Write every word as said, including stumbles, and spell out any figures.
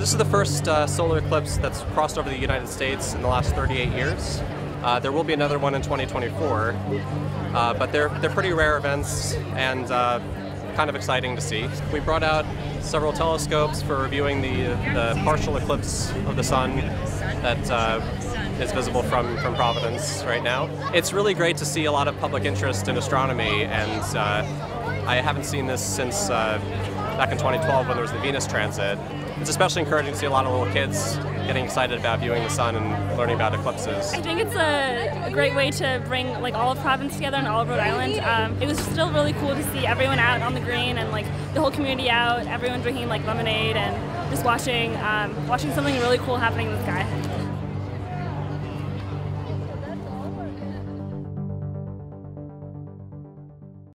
This is the first uh, solar eclipse that's crossed over the United States in the last thirty-eight years. Uh, there will be another one in twenty twenty-four, uh, but they're, they're pretty rare events and uh, kind of exciting to see. We brought out several telescopes for reviewing the, the partial eclipse of the sun that uh, is visible from, from Providence right now. It's really great to see a lot of public interest in astronomy, and uh, I haven't seen this since uh, back in twenty twelve when there was the Venus transit. It's especially encouraging to see a lot of little kids getting excited about viewing the sun and learning about eclipses. I think it's a, a great way to bring like all of Providence together and all of Rhode Island. Um, it was still really cool to see everyone out on the green and like the whole community out, everyone drinking like lemonade and just watching, um, watching something really cool happening in the sky.